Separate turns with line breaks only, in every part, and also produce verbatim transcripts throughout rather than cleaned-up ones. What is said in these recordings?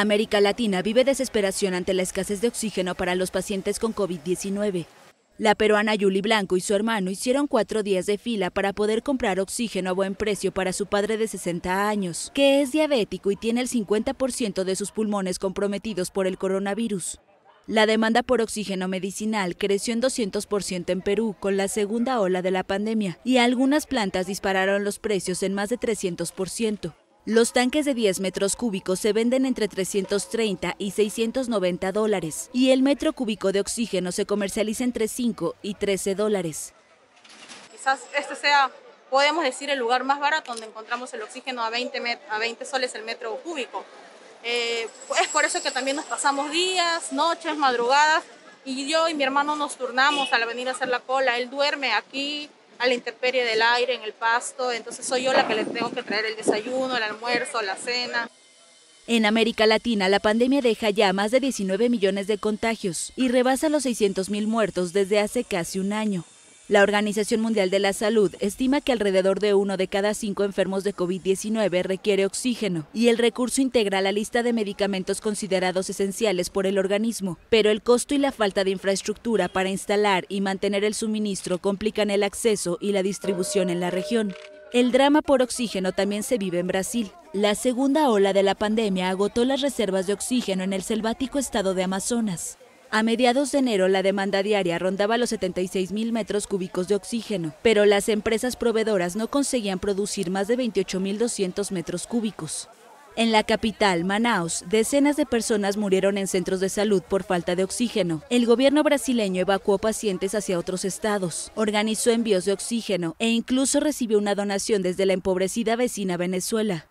América Latina vive desesperación ante la escasez de oxígeno para los pacientes con COVID diecinueve. La peruana Yuli Blanco y su hermano hicieron cuatro días de fila para poder comprar oxígeno a buen precio para su padre de sesenta años, que es diabético y tiene el cincuenta por ciento de sus pulmones comprometidos por el coronavirus. La demanda por oxígeno medicinal creció en doscientos por ciento en Perú con la segunda ola de la pandemia y algunas plantas dispararon los precios en más de trescientos por ciento. Los tanques de diez metros cúbicos se venden entre trescientos treinta y seiscientos noventa dólares y el metro cúbico de oxígeno se comercializa entre cinco y trece dólares.
Quizás este sea, podemos decir, el lugar más barato donde encontramos el oxígeno a veinte, a veinte soles el metro cúbico. Eh, es por eso que también nos pasamos días, noches, madrugadas, y yo y mi hermano nos turnamos al venir a hacer la cola. Él duerme aquí a la intemperie del aire, en el pasto, entonces soy yo la que le tengo que traer el desayuno, el almuerzo, la cena.
En América Latina, la pandemia deja ya más de diecinueve millones de contagios y rebasa los seiscientos mil muertos desde hace casi un año. La Organización Mundial de la Salud estima que alrededor de uno de cada cinco enfermos de COVID diecinueve requiere oxígeno y el recurso integra la lista de medicamentos considerados esenciales por el organismo, pero el costo y la falta de infraestructura para instalar y mantener el suministro complican el acceso y la distribución en la región. El drama por oxígeno también se vive en Brasil. La segunda ola de la pandemia agotó las reservas de oxígeno en el selvático estado de Amazonas. A mediados de enero, la demanda diaria rondaba los setenta y seis mil metros cúbicos de oxígeno, pero las empresas proveedoras no conseguían producir más de veintiocho mil doscientos metros cúbicos. En la capital, Manaus, decenas de personas murieron en centros de salud por falta de oxígeno. El gobierno brasileño evacuó pacientes hacia otros estados, organizó envíos de oxígeno e incluso recibió una donación desde la empobrecida vecina Venezuela.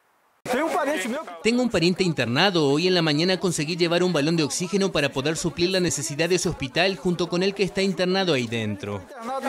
Tengo un pariente internado. Hoy en la mañana conseguí llevar un balón de oxígeno para poder suplir la necesidad de ese hospital junto con el que está internado ahí dentro.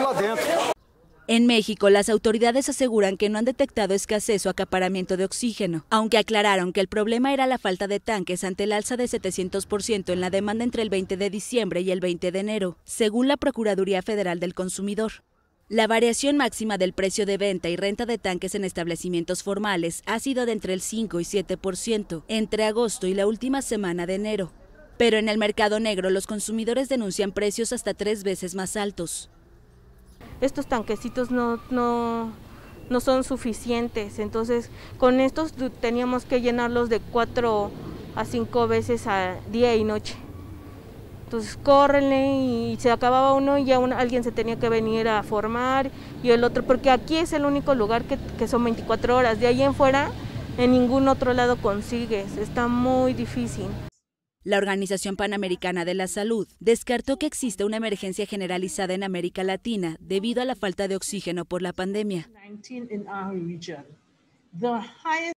En México, las autoridades aseguran que no han detectado escasez o acaparamiento de oxígeno, aunque aclararon que el problema era la falta de tanques ante el alza de setecientos por ciento en la demanda entre el veinte de diciembre y el veinte de enero, según la Procuraduría Federal del Consumidor. La variación máxima del precio de venta y renta de tanques en establecimientos formales ha sido de entre el cinco y siete por ciento entre agosto y la última semana de enero. Pero en el mercado negro los consumidores denuncian precios hasta tres veces más altos.
Estos tanquecitos no, no, no son suficientes, entonces con estos teníamos que llenarlos de cuatro a cinco veces a día y noche. Entonces córrenle y se acababa uno y ya un, alguien se tenía que venir a formar y el otro, porque aquí es el único lugar que, que son veinticuatro horas, de ahí en fuera en ningún otro lado consigues, está muy difícil.
La Organización Panamericana de la Salud descartó que exista una emergencia generalizada en América Latina debido a la falta de oxígeno por la pandemia.
The highest